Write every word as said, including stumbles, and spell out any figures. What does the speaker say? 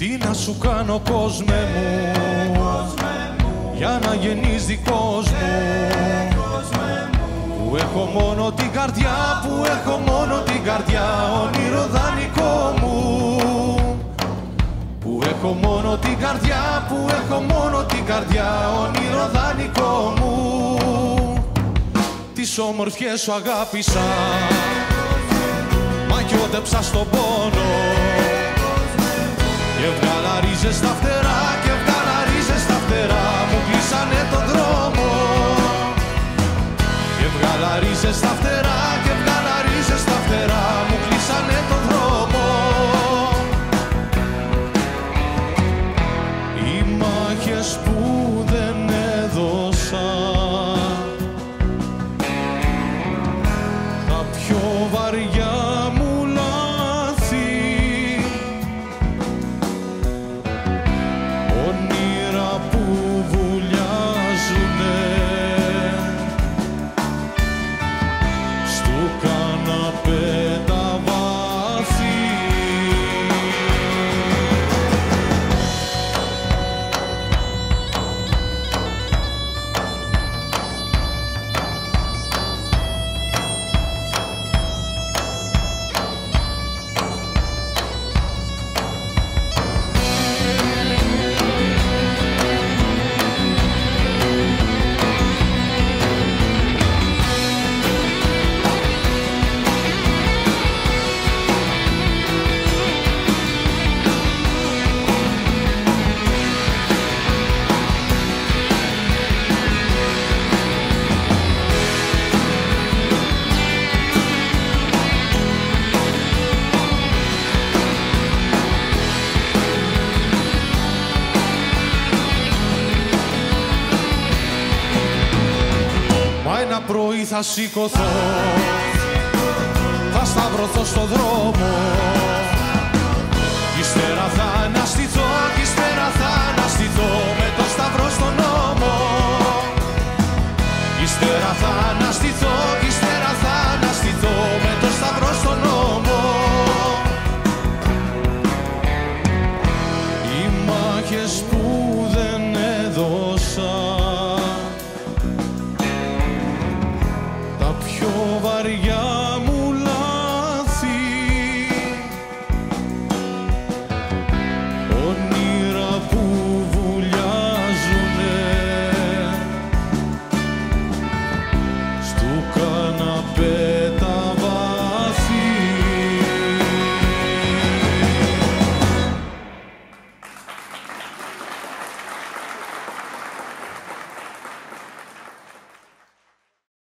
Τι να σου κάνω κόσμε μου, για να γεννείς δικός μου, που έχω μόνο την καρδιά, που έχω μόνο την καρδιά, όνειρο δανεικό μου, που έχω μόνο την καρδιά, που έχω μόνο την καρδιά, όνειρο δανεικό μου. Τις όμορφιές σου αγάπησα, μαγιώτεψα στον πόνο και βγάλα ρίζες στα φτερά, και βγάλα ρίζες στα φτερά, μου κλείσανε τον δρόμο. Και βγάλα ρίζες στα φτερά, και βγάλα ρίζες στα φτερά, μου κλείσανε τον δρόμο. Οι μάχες που δεν έδωσα, τα πιο βαριά μου λάθη, όνειρα που βουλιάζουνε στο καναπέ τα βάθη. Ένα πρωί θα σηκωθώ, θα σταυρωθώ στο δρόμο, ύστερα θα αναστηθώ, κι ύστερα θα αναστηθώ με το σταυρό στον ώμο. Ύστερα θα αναστηθώ, κι ύστερα θα αναστηθώ με το σταυρό στον ώμο. Οι μάχες που δεν έδωσα, τα πιο βαριά